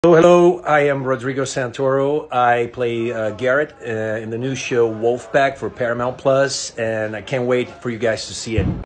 Hello, I am Rodrigo Santoro. I play Garrett in the new show Wolfpack for Paramount Plus, and I can't wait for you guys to see it.